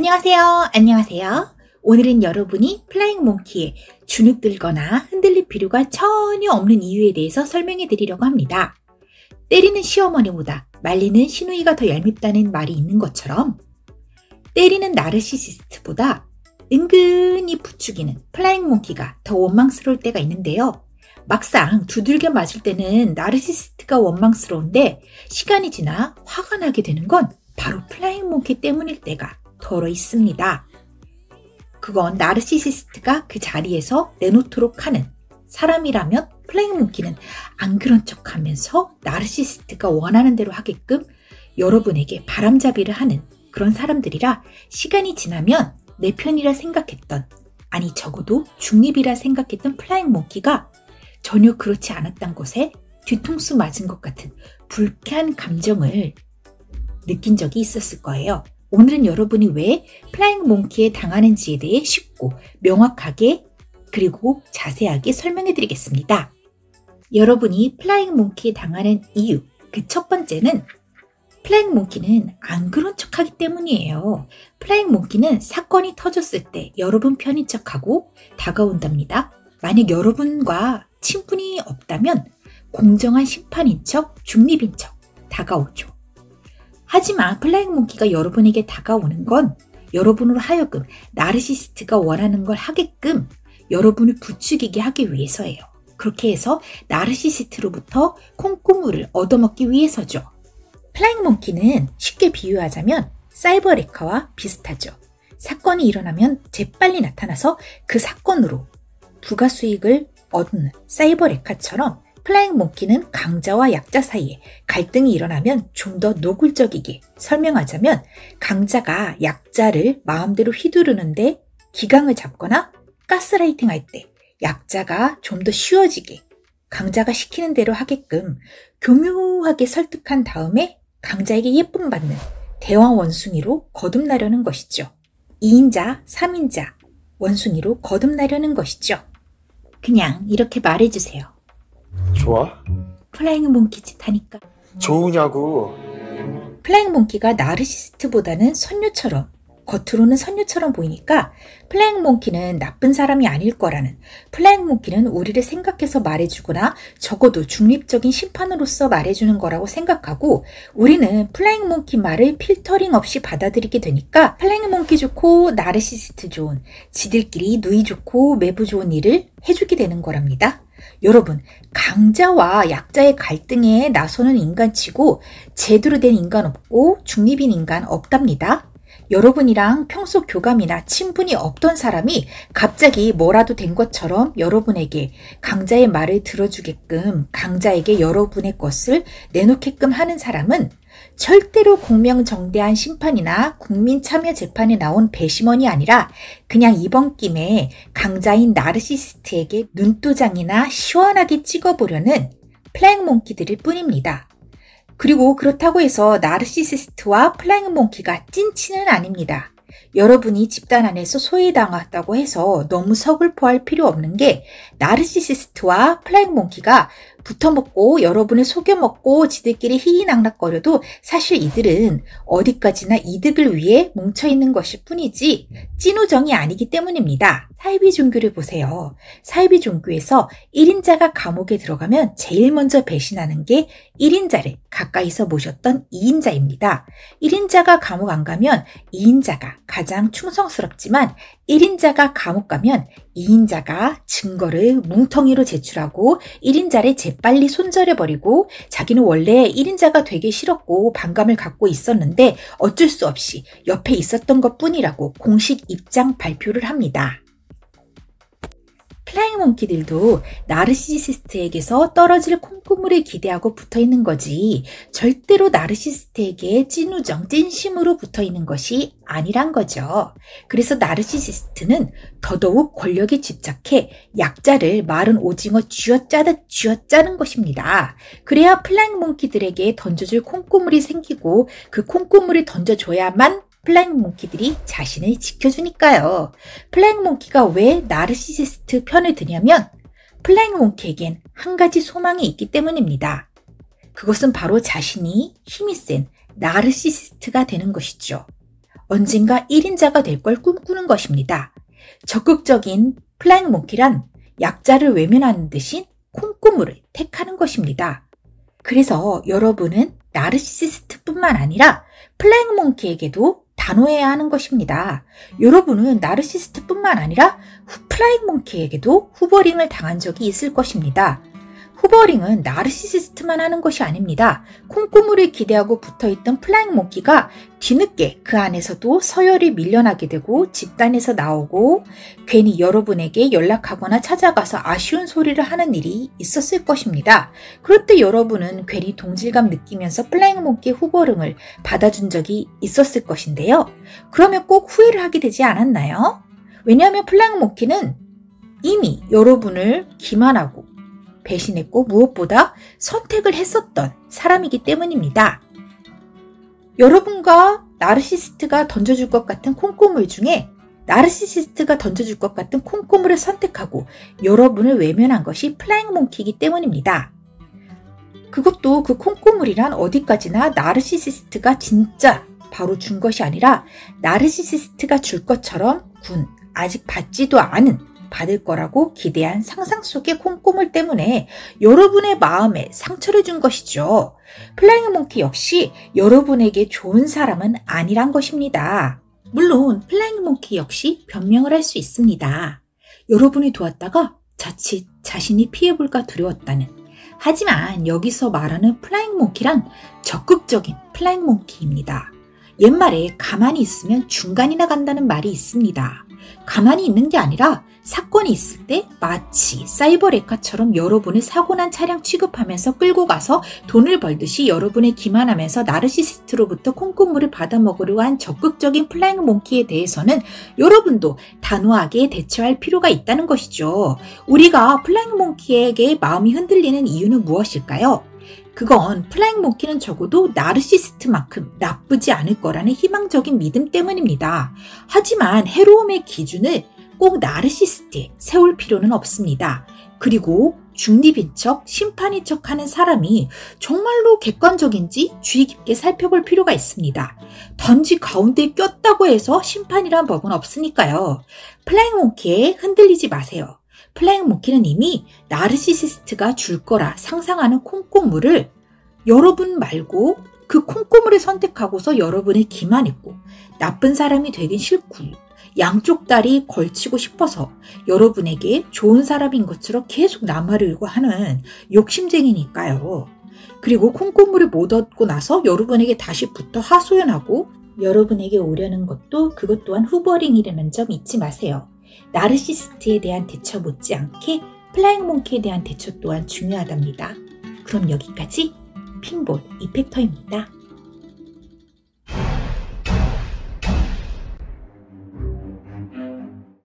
안녕하세요. 안녕하세요. 오늘은 여러분이 플라잉 몽키의 주눅들거나 흔들릴 필요가 전혀 없는 이유에 대해서 설명해 드리려고 합니다. 때리는 시어머니보다 말리는 시누이가 더 얄밉다는 말이 있는 것처럼 때리는 나르시시스트보다 은근히 부추기는 플라잉 몽키가 더 원망스러울 때가 있는데요. 막상 두들겨 맞을 때는 나르시시스트가 원망스러운데 시간이 지나 화가 나게 되는 건 바로 플라잉 몽키 때문일 때가 더러 있습니다. 그건 나르시시스트가 그 자리에서 내놓도록 하는 사람이라면 플라잉 몽키는 안 그런 척하면서 나르시시스트가 원하는 대로 하게끔 여러분에게 바람잡이를 하는 그런 사람들이라 시간이 지나면 내 편이라 생각했던, 아니 적어도 중립이라 생각했던 플라잉 몽키가 전혀 그렇지 않았던 것에 뒤통수 맞은 것 같은 불쾌한 감정을 느낀 적이 있었을 거예요. 오늘은 여러분이 왜 플라잉 몽키에 당하는지에 대해 쉽고 명확하게 그리고 자세하게 설명해 드리겠습니다. 여러분이 플라잉 몽키에 당하는 이유, 그 첫 번째는 플라잉 몽키는 안 그런 척하기 때문이에요. 플라잉 몽키는 사건이 터졌을 때 여러분 편인 척하고 다가온답니다. 만약 여러분과 친분이 없다면 공정한 심판인 척, 중립인 척 다가오죠. 하지만 플라잉 몽키가 여러분에게 다가오는 건 여러분으로 하여금 나르시시스트가 원하는 걸 하게끔 여러분을 부추기게 하기 위해서예요. 그렇게 해서 나르시시스트로부터 콩고물을 얻어먹기 위해서죠. 플라잉 몽키는 쉽게 비유하자면 사이버 레카와 비슷하죠. 사건이 일어나면 재빨리 나타나서 그 사건으로 부가 수익을 얻는 사이버 레카처럼 플라잉 몽키는 강자와 약자 사이에 갈등이 일어나면 좀 더 노골적이게 설명하자면 강자가 약자를 마음대로 휘두르는데 기강을 잡거나 가스라이팅 할 때 약자가 좀 더 쉬워지게 강자가 시키는 대로 하게끔 교묘하게 설득한 다음에 강자에게 예쁨 받는 대왕 원숭이로 거듭나려는 것이죠. 2인자, 3인자 원숭이로 거듭나려는 것이죠. 그냥 이렇게 말해주세요. 좋아? 플라잉 몽키 짓 하니까. 좋으냐고. 플라잉 몽키가 나르시시스트보다는 선녀처럼, 겉으로는 선녀처럼 보이니까 플라잉 몽키는 나쁜 사람이 아닐 거라는, 플라잉 몽키는 우리를 생각해서 말해주거나 적어도 중립적인 심판으로서 말해주는 거라고 생각하고 우리는 플라잉 몽키 말을 필터링 없이 받아들이게 되니까 플라잉 몽키 좋고 나르시시스트 좋은, 지들끼리 누이 좋고 매부 좋은 일을 해주게 되는 거랍니다. 여러분, 강자와 약자의 갈등에 나서는 인간치고 제대로 된 인간 없고 중립인 인간 없답니다. 여러분이랑 평소 교감이나 친분이 없던 사람이 갑자기 뭐라도 된 것처럼 여러분에게 강자의 말을 들어주게끔 강자에게 여러분의 것을 내놓게끔 하는 사람은 절대로 공명정대한 심판이나 국민참여재판에 나온 배심원이 아니라 그냥 이번 김에 강자인 나르시시스트에게 눈도장이나 시원하게 찍어보려는 플라잉 몽키들일 뿐입니다. 그리고 그렇다고 해서 나르시시스트와 플라잉 몽키가 찐친은 아닙니다. 여러분이 집단 안에서 소외당했다고 해서 너무 서글퍼할 필요 없는 게 나르시시스트와 플라잉 몽키가 붙어먹고 여러분을 속여먹고 지들끼리 희희낙낙거려도 사실 이들은 어디까지나 이득을 위해 뭉쳐있는 것일 뿐이지 찐우정이 아니기 때문입니다. 사이비 종교를 보세요. 사이비 종교에서 1인자가 감옥에 들어가면 제일 먼저 배신하는 게 1인자를 가까이서 모셨던 2인자입니다. 1인자가 감옥 안 가면 2인자가 가장 충성스럽지만 1인자가 감옥 가면 2인자가 증거를 뭉텅이로 제출하고 1인자를 재빨리 손절해버리고 자기는 원래 1인자가 되기 싫었고 반감을 갖고 있었는데 어쩔 수 없이 옆에 있었던 것뿐이라고 공식 입장 발표를 합니다. 플라잉 몽키들도 나르시시스트에게서 떨어질 콩고물을 기대하고 붙어있는 거지 절대로 나르시시스트에게 찐우정, 찐심으로 붙어있는 것이 아니란 거죠. 그래서 나르시시스트는 더더욱 권력에 집착해 약자를 마른 오징어 쥐어짜듯 쥐어짜는 것입니다. 그래야 플라잉 몽키들에게 던져줄 콩고물이 생기고 그 콩고물을 던져줘야만 플라잉 몽키들이 자신을 지켜주니까요. 플라잉 몽키가 왜 나르시시스트 편을 드냐면 플라잉 몽키에겐 한 가지 소망이 있기 때문입니다. 그것은 바로 자신이 힘이 센 나르시시스트가 되는 것이죠. 언젠가 1인자가 될 걸 꿈꾸는 것입니다. 적극적인 플라잉 몽키란 약자를 외면하는 듯이 콩고물을 택하는 것입니다. 그래서 여러분은 나르시시스트뿐만 아니라 플라잉 몽키에게도 단호해야 하는 것입니다. 여러분은 나르시시스트뿐만 아니라 플라잉 몽키에게도 후버링을 당한 적이 있을 것입니다. 후버링은 나르시시스트만 하는 것이 아닙니다. 콩고물을 기대하고 붙어있던 플라잉 몽키가 뒤늦게 그 안에서도 서열이 밀려나게 되고 집단에서 나오고 괜히 여러분에게 연락하거나 찾아가서 아쉬운 소리를 하는 일이 있었을 것입니다. 그럴 때 여러분은 괜히 동질감 느끼면서 플라잉 몽키의 후버링을 받아준 적이 있었을 것인데요. 그러면 꼭 후회를 하게 되지 않았나요? 왜냐하면 플라잉 몽키는 이미 여러분을 기만하고 배신했고 무엇보다 선택을 했었던 사람이기 때문입니다. 여러분과 나르시시스트가 던져줄 것 같은 콩고물 중에 나르시시스트가 던져줄 것 같은 콩고물을 선택하고 여러분을 외면한 것이 플라잉 몽키이기 때문입니다. 그것도 그 콩고물이란 어디까지나 나르시시스트가 진짜 바로 준 것이 아니라 나르시시스트가 줄 것처럼 아직 받지도 않은 받을 거라고 기대한 상상 속의 콩고물 때문에 여러분의 마음에 상처를 준 것이죠. 플라잉 몽키 역시 여러분에게 좋은 사람은 아니란 것입니다. 물론 플라잉 몽키 역시 변명을 할 수 있습니다. 여러분이 도왔다가 자칫 자신이 피해볼까 두려웠다는. 하지만 여기서 말하는 플라잉 몽키란 적극적인 플라잉 몽키입니다. 옛말에 가만히 있으면 중간이나 간다는 말이 있습니다. 가만히 있는 게 아니라 사건이 있을 때 마치 사이버 레카처럼 여러분을 사고난 차량 취급하면서 끌고 가서 돈을 벌듯이 여러분을 기만하면서 나르시시스트로부터 콩고물을 받아먹으려고 한 적극적인 플라잉 몽키에 대해서는 여러분도 단호하게 대처할 필요가 있다는 것이죠. 우리가 플라잉 몽키에게 마음이 흔들리는 이유는 무엇일까요? 그건 플라잉 몽키는 적어도 나르시시스트만큼 나쁘지 않을 거라는 희망적인 믿음 때문입니다. 하지만 해로움의 기준을 꼭 나르시시스트에 세울 필요는 없습니다. 그리고 중립인 척, 심판인 척 하는 사람이 정말로 객관적인지 주의 깊게 살펴볼 필요가 있습니다. 단지 가운데에 꼈다고 해서 심판이란 법은 없으니까요. 플라잉 몽키에 흔들리지 마세요. 플라잉 몽키는 이미 나르시시스트가 줄 거라 상상하는 콩고물을 여러분 말고 그 콩고물을 선택하고서 여러분을 기만했고 나쁜 사람이 되긴 싫고 양쪽 다리 걸치고 싶어서 여러분에게 좋은 사람인 것처럼 계속 남아르려고 하는 욕심쟁이니까요. 그리고 콩고물을 못 얻고 나서 여러분에게 다시 붙어 하소연하고 여러분에게 오려는 것도 그것 또한 후버링이라는 점 잊지 마세요. 나르시시스트에 대한 대처 못지않게 플라잉 몽키에 대한 대처 또한 중요하답니다. 그럼 여기까지 핑볼 이펙터입니다.